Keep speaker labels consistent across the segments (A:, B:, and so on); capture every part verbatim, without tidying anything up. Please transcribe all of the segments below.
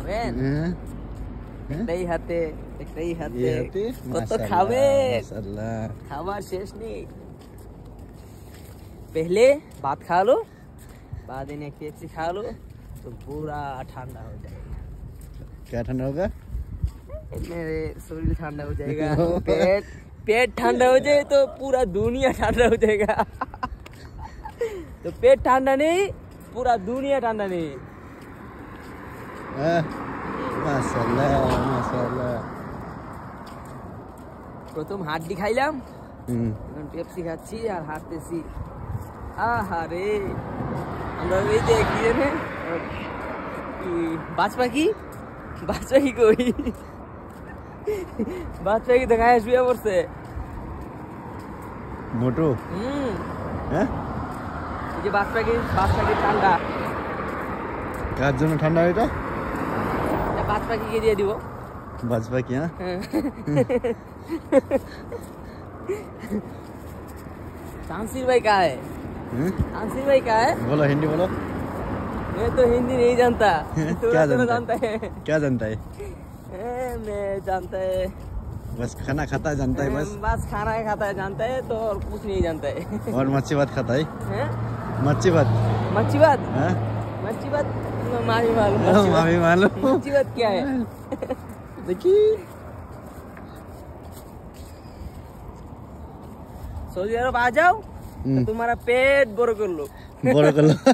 A: খাবেন? একটাই হাতে একটাই হাতে কত
B: माशाल्लाह
A: খাবেন?
B: माशाल्लाह
A: খাবার শেষ নেই। पहले भात खा लो, बाद में एक पेप्सी खा लो तो पूरा ठंडा हो जाएगा।
B: क्या ठंडा होगा?
A: मेरे शरीर ठंडा हो जाएगा। पेट पेट ठंडा हो जाए तो पूरा दुनिया ठंडा हो जाएगा। तो पेट ठंडा नहीं, पूरा दुनिया ठंडा नहीं।
B: माशाल्लाह माशाल्लाह।
A: প্রথম হাড্ডি খাইলাম, এখন পেপসি খাচ্ছি আর হাঁটতেছি। আহারে আমরা ওই যে কি জানে বাজ পাখি, বাজ পাখি কই? বাজ পাখি তো গায়ে শুয়ে পড়ছে।
B: মোটু
A: হুম
B: হ্যাঁ,
A: এই যে বাজ পাখি, বাজ পাখি ঠান্ডা।
B: কার জন্য ঠান্ডা এটা?
A: বাজ পাখিকে দিয়ে দিব।
B: बाजपा की हाँ
A: तानसीर भाई कहाँ है? तानसीर भाई कहाँ है?
B: बोलो हिंदी बोलो।
A: मैं तो हिंदी नहीं जानता।
B: क्या जानता,
A: जानता है?
B: क्या जानता है?
A: मैं जानता है
B: बस खाना खाता है, जानता है बस।
A: बस खाना खाता है जानता है, तो और कुछ नहीं जानता है।
B: और मच्छी भात खाता है?
A: हैं?
B: मच्छी भात
A: मच्छी भात?
B: हाँ?
A: मच्छी भात मामी मालूम।
B: मामी मालूम।
A: मच्छी भात क्या है?
B: देखिए
A: सऊदी अरब आ जाओ तो तुम्हारा पेट बड़ा कर लो।
B: बड़ा कर लो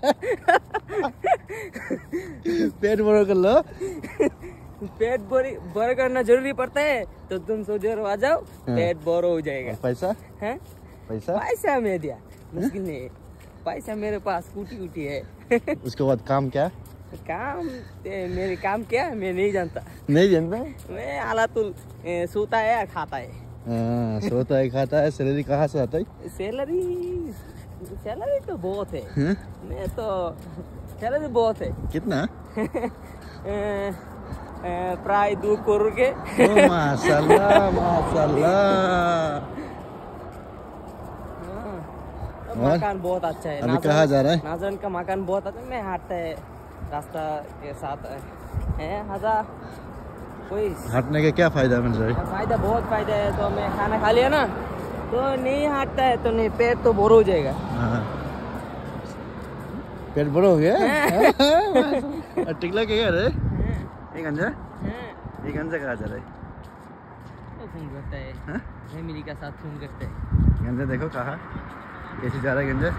B: पेट बड़ा कर लो।
A: पेट बड़ी बड़ा करना जरूरी पड़ता है, तो तुम सऊदी अरब आ जाओ, पेट बड़ा हो जाएगा।
B: पैसा
A: हैं?
B: पैसा
A: पैसा मैं दिया मुश्किल नहीं है, पैसा मेरे पास कूटी कूटी है।
B: उसके बाद काम क्या?
A: काम मेरे काम क्या मैं नहीं जानता।
B: नहीं जानता?
A: मैं आलातुल सोता है या खाता है।
B: हाँ, सोता है खाता है। सैलरी कहाँ से आता है?
A: सैलरी सैलरी तो बहुत है।
B: है?
A: मैं तो सैलरी बहुत है।
B: कितना?
A: प्राय दो करोड़ के।
B: ओ माशाल्लाह माशाल्लाह।
A: मकान बहुत अच्छा है।
B: अभी कहाँ जा रहा है?
A: नाजरन का मकान बहुत अच्छा है। मैं हाटता है रास्ता के साथ है हज़ार कोई
B: हटने का क्या फायदा मिल रहा है?
A: फायदा बहुत फायदा है। तो मैं खाना खा लिया ना तो नहीं हटता है, तो नहीं पेट तो बोर हो जाएगा।
B: हाँ। पेट बड़ा हो गया? टिकला क्या रे? ये गंजा? ये गंजा कहाँ जा रहा है?
A: तो फोन करता है फैमिली का साथ फोन करता है।
B: गंजा देखो कहाँ कैसे जा रहा है गंजा।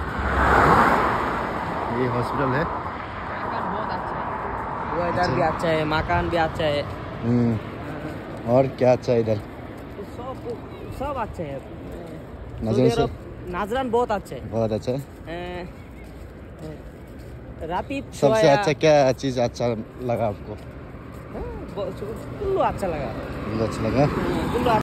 B: ये हॉस्पिटल है।
A: मकान बहुत अच्छा है, वेदर भी अच्छा है, मकान भी अच्छा है।
B: हम्म और क्या अच्छा है इधर?
A: सब सब अच्छा है।
B: नाजरन से
A: नाजरन बहुत अच्छा है।
B: बहुत अच्छा है।
A: राती
B: सबसे अच्छा क्या चीज अच्छा लगा आपको?
A: कुल्लू अच्छा लगा।
B: कुल्लू अच्छा लगा।
A: कुल्लू